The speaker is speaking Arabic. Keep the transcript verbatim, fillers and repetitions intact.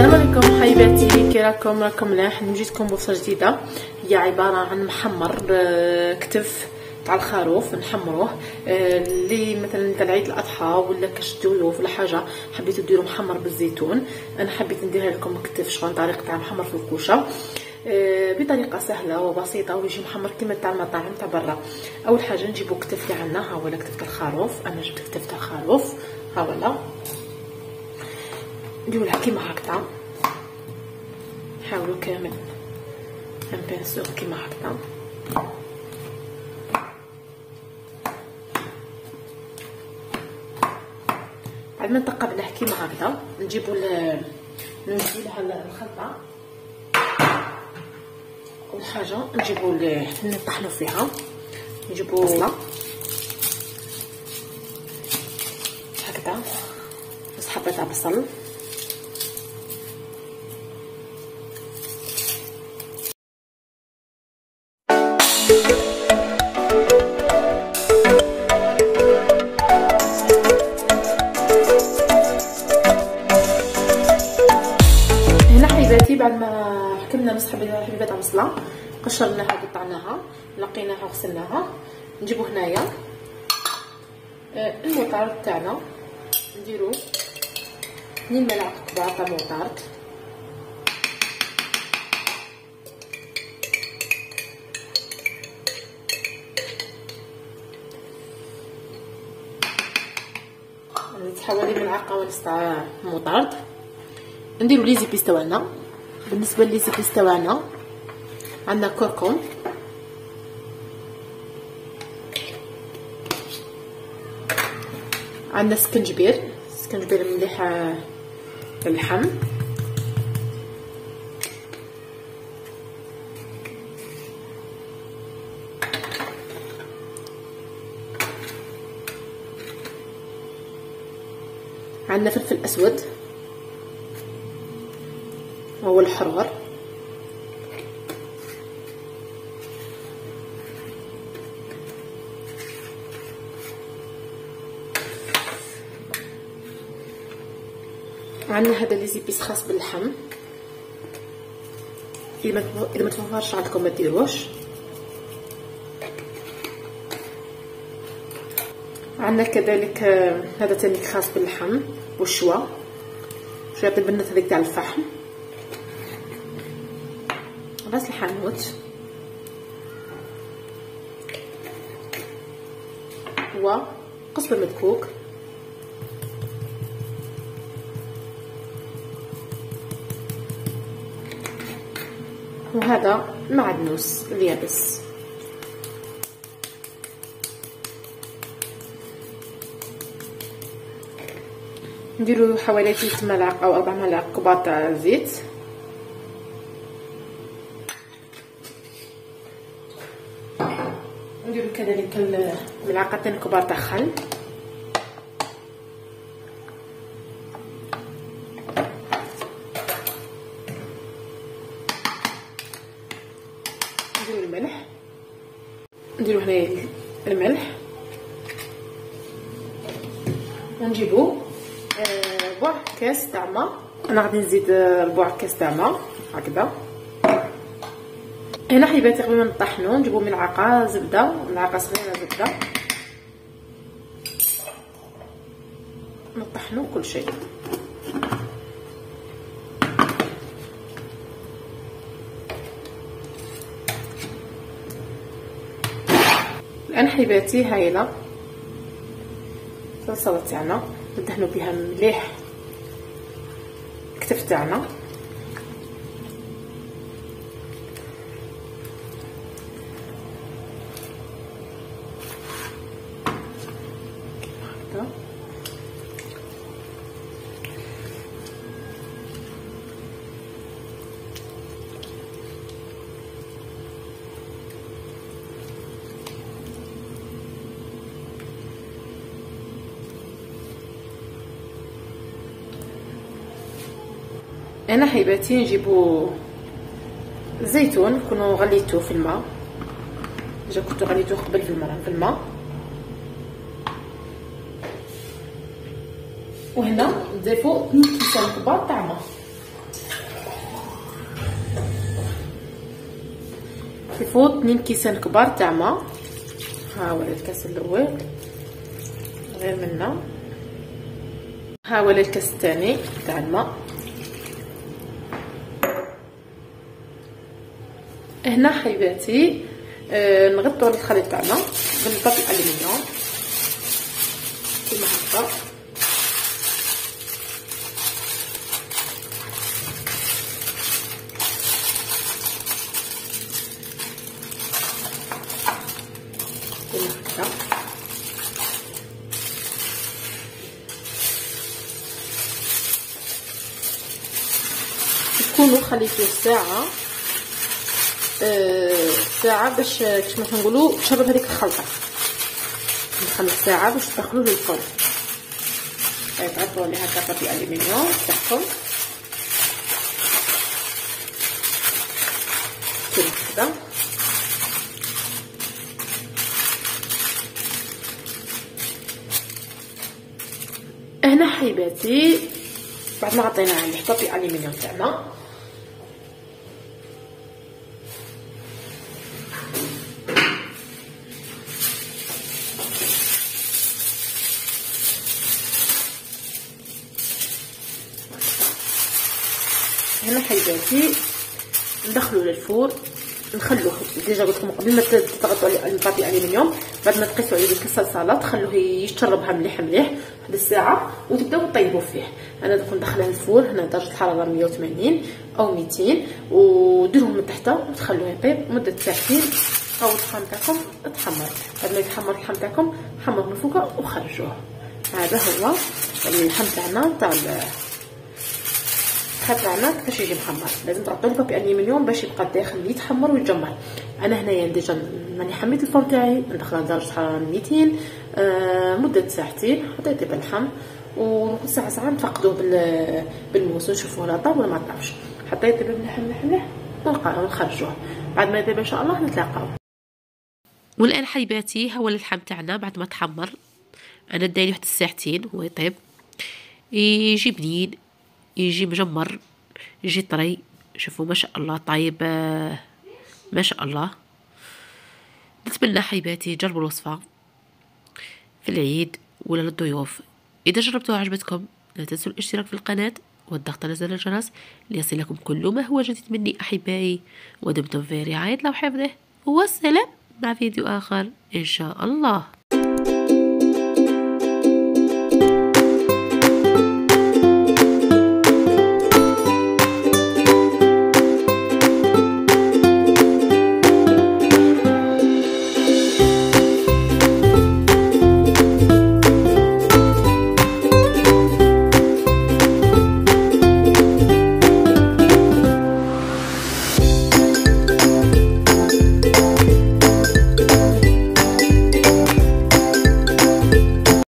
السلام عليكم حبيباتي، كي راكم؟ راكم ملاح؟ جيتكم بوصفه جديده هي عباره عن محمر كتف تاع الخروف نحمروه. اللي مثلا تاع عيد الاضحى ولا كاش ضيوف ولا حاجه حبيتو ديروا محمر بالزيتون، انا حبيت نديرها لكم كتف شغل طريقه تاع محمر في الكوشه بطريقه سهله وبسيطه ويجي محمر كيما تاع المطاعم تاع برا. اول حاجه نجيبو كتف اللي عندنا، ها هو كتف تاع الخروف، انا جبت كتف تاع الخروف ها ولا نديرولها كيما هكذا، نحاولو كامل نبانسوه كيما هكذا. بعد ما نتقبلوه كيما هكذا نجيبو نوزيو لها الخلطه. اول حاجه نجيبو نطحنو فيها، نجيبو هكذا نص حبه تاع بصل، هنا حبيباتي بعد ما حكمنا نص حبه حبيبه تاع بصله قشرناها قطعناها لقيناها وغسلناها. نجيبو هنايا الموطارد تاعنا، نديرو اثنين ملاعق كبار تاع موطارد، حوالي ملعقه ونص تاع موطارد. نديرو لي زيبيس تاعنا. بالنسبه لي زيبيس تاعنا عندنا كركم، عندنا سكنجبير، سكنجبير مليح اللحم، عندنا فلفل اسود وهو الحرار، عندنا هذا لي زيبيس خاص باللحم، اذا ما اذا ما توفرش عندكم ما ديروش. عندنا كذلك هذا تاني خاص باللحم والشوا، شويه بالبنات هذيك تاع الفحم، راس الحانوت وقصب مدكوك، وهذا معدنوس اليابس. نديرو حوالي ثلاث ملاعق او اربع ملاعق كبار تاع زيت، نديرو كذلك الملعقتين كبار تاع خل، نديرو الملح، نديرو هنايا الملح، ونجيبو ربع كاس تاع ما، انا غادي نزيد ربع كاس تاع ما هكذا. هنا حبيباتي قبل ما نطحنو نجيبو ملعقه زبده، ملعقه صغيره زبده، نطحنو كل شيء. الان حبيباتي هايله الصلصه تاعنا ندهنو بها مليح الكتف تاعنا، هكذا. انا حبيباتي نجيبو الزيتون نكونو غليتوه في الماء، ديجا كنتو غليتوه قبل في الماء في الماء وهنا نضيفو اثنين كيسان كبار تاع ما يفوت اثنين كيسان كبار تاع ما. ها هو الكاس الاول غير منا، ها هو الكاس الثاني تاع الماء. هنا حبيباتي آه نغطوا الخليط تاعنا بالبابي الومنيوم كيما هكا. كيما هكا تكونوا خليتوه ساعه أه ساعه باش كيما نقولوا تشرب هذيك الخلطه. نخلي ساعه باش تدخلوه للفرن. تعطوا ليه هكا بابي الومنيوم تاعكم كيما هكذا. هنا حبيباتي بعد ما غطينا عليه بابي الومنيوم تاعنا هنا حبيباتي ندخلو للفور. نخلوه ديجا قلت لكم قبل ما تضغطوا عليه البابي الومنيوم، بعد ما تقيسوا عليه ديك الصلصالات تخلوه يشربها مليح مليح واحد الساعه وتبداو طيبوا فيه. انا دوك ندخلها للفور هنا درجه الحراره مية وثمانين او ميتين وديروه من تحت وتخلوه يطيب مده ساعتين او اللحم تاعكم تحمر. بعد ما يتحمر اللحم تاعكم حمروه من فوق وخرجوه. هذا هو اللحم تاعنا تاع تاعنا كيفاش يجي محمر. لازم تغطوا لي بابي الومنيوم باش يبقى الداخل يتحمر ويتجمر. انا هنايا ديجا راني حميت الفرن تاعي ندخلها درجه حراره ميتين آه مده ساعتين حتى يطيب اللحم، وساعه ساعه نفقدوه بالموس ونشوفوه لا طاب ولا ما طابش حتى يطيب مليح مليح مليح ونخرجوه. بعد ما يطيب ان شاء الله نتلاقاو. والان حبيباتي هو اللحم تاعنا بعد ما تحمر انا دايره واحد الساعتين هو يطيب، يجي بنين يجي مجمر يجي طري. شوفوا ما شاء الله طايب ما شاء الله. نتمنى حبيباتي جربوا الوصفه في العيد ولا للضيوف. اذا جربتوها عجبتكم لا تنسوا الاشتراك في القناه والضغط على زر الجرس ليصلكم كل ما هو جديد مني احبائي. ودمتم في رعايه الله وحفظه، والسلام مع فيديو اخر ان شاء الله.